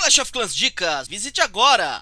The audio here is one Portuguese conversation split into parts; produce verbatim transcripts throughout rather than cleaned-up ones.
Clash of Clans Dicas, visite agora!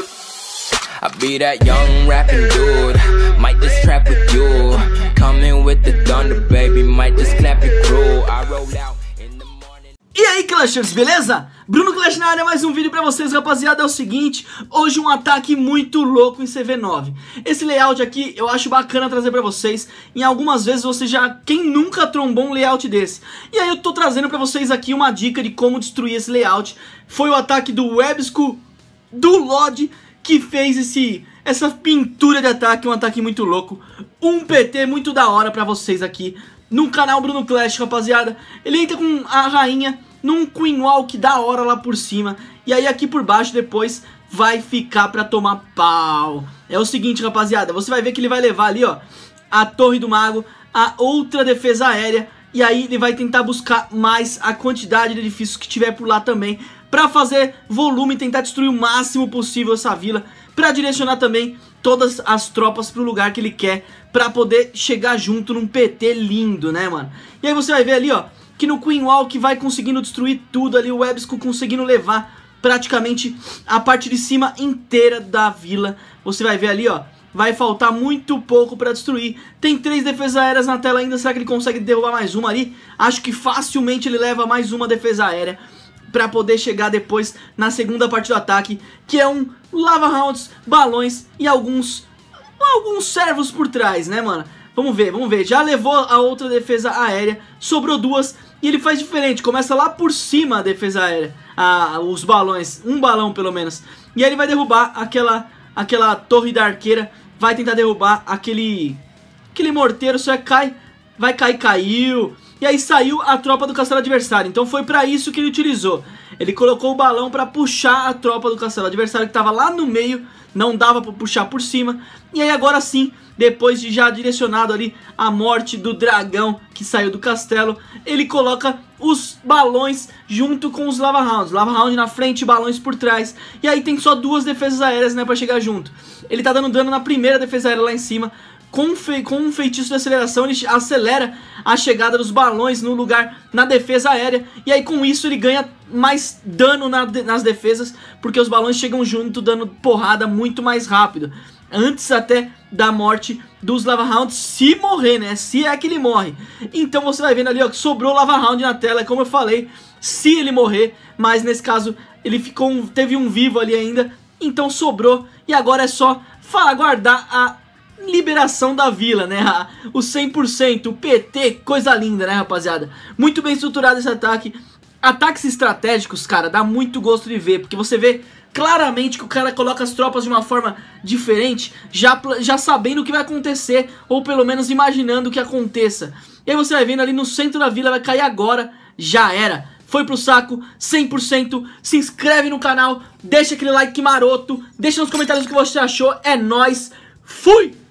I be that young rapping dude, might just trap with you, coming with the thunder baby, might just clap it crew, I roll out in the morning. E aí, Clashers, beleza? Bruno Clash na área, mais um vídeo pra vocês, rapaziada. É o seguinte, hoje um ataque muito louco em C V nove. Esse layout aqui eu acho bacana trazer pra vocês. Em algumas vezes você já, quem nunca trombou um layout desse? E aí eu tô trazendo pra vocês aqui uma dica de como destruir esse layout. Foi o ataque do Websco, do Lodge, que fez esse, essa pintura de ataque, um ataque muito louco. Um P T muito da hora pra vocês aqui no canal Bruno Clash, rapaziada. Ele entra com a rainha num Queen Walk da hora lá por cima, e aí aqui por baixo depois vai ficar pra tomar pau. É o seguinte, rapaziada, você vai ver que ele vai levar ali, ó, a Torre do Mago, a outra defesa aérea, e aí ele vai tentar buscar mais a quantidade de edifícios que tiver por lá também, pra fazer volume e tentar destruir o máximo possível essa vila, pra direcionar também todas as tropas pro lugar que ele quer, pra poder chegar junto num P T lindo, né, mano? E aí você vai ver ali, ó, que no Queen Walk vai conseguindo destruir tudo ali, o Websco conseguindo levar praticamente a parte de cima inteira da vila. Você vai ver ali, ó, vai faltar muito pouco pra destruir. Tem três defesas aéreas na tela ainda, será que ele consegue derrubar mais uma ali? Acho que facilmente ele leva mais uma defesa aérea pra poder chegar depois na segunda parte do ataque, que é um lava rounds, balões e alguns alguns servos por trás, né, mano? Vamos ver, vamos ver. Já levou a outra defesa aérea, sobrou duas e ele faz diferente. Começa lá por cima a defesa aérea, a, os balões, um balão pelo menos. E aí ele vai derrubar aquela, aquela torre da arqueira, vai tentar derrubar aquele, aquele morteiro, só cai, vai cair, caiu. E aí saiu a tropa do castelo adversário. Então foi pra isso que ele utilizou. Ele colocou o balão pra puxar a tropa do castelo adversário, que tava lá no meio, não dava pra puxar por cima. E aí agora sim, depois de já direcionado ali a morte do dragão que saiu do castelo, ele coloca os balões junto com os lava rounds. Lava round na frente e balões por trás. E aí tem só duas defesas aéreas, né, pra chegar junto. Ele tá dando dano na primeira defesa aérea lá em cima. Com, fe com um feitiço de aceleração, ele acelera a chegada dos balões no lugar, na defesa aérea. E aí com isso ele ganha mais dano na de nas defesas, porque os balões chegam junto, dando porrada muito mais rápido. Antes até da morte dos lava rounds, se morrer, né? Se é que ele morre. Então você vai vendo ali, ó, que sobrou lava round na tela, como eu falei, se ele morrer. Mas nesse caso ele ficou um, teve um vivo ali ainda, então sobrou. E agora é só aguardar a liberação da vila, né? O cem por cento, o P T, coisa linda, né, rapaziada? Muito bem estruturado esse ataque. Ataques estratégicos, cara, dá muito gosto de ver, porque você vê claramente que o cara coloca as tropas de uma forma diferente, já, já sabendo o que vai acontecer, ou pelo menos imaginando o que aconteça. E aí você vai vendo ali no centro da vila, vai cair agora, já era. Foi pro saco, cem por cento, se inscreve no canal, deixa aquele like maroto, deixa nos comentários o que você achou, é nóis, fui!